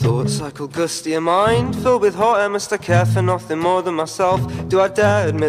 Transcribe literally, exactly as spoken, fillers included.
Thoughts cycle gusty in mind, filled with hot air. Must I care for nothing more than myself? Do I dare admit